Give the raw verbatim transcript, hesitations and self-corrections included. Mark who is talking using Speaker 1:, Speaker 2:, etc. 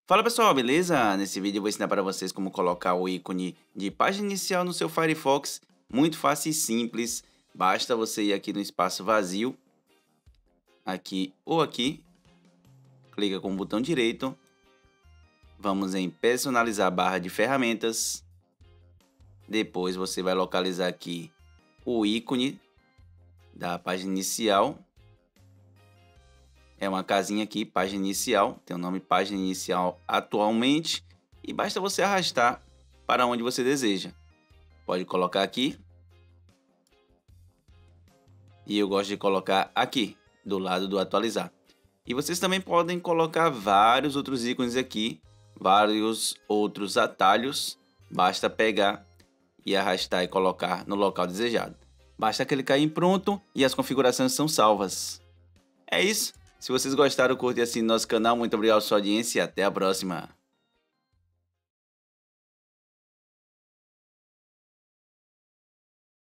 Speaker 1: Fala pessoal, beleza? Nesse vídeo eu vou ensinar para vocês como colocar o ícone de página inicial no seu Firefox. Muito fácil e simples. Basta você ir aqui no espaço vazio, aqui ou aqui, clica com o botão direito. Vamos em personalizar a barra de ferramentas. Depois você vai localizar aqui o ícone da página inicial. É uma casinha aqui, página inicial, tem o nome página inicial atualmente e basta você arrastar para onde você deseja. Pode colocar aqui e eu gosto de colocar aqui, do lado do atualizar. E vocês também podem colocar vários outros ícones aqui, vários outros atalhos, basta pegar e arrastar e colocar no local desejado. Basta clicar em pronto e as configurações são salvas. É isso. Se vocês gostaram, curte e assine nosso canal. Muito obrigado pela sua audiência e até a próxima.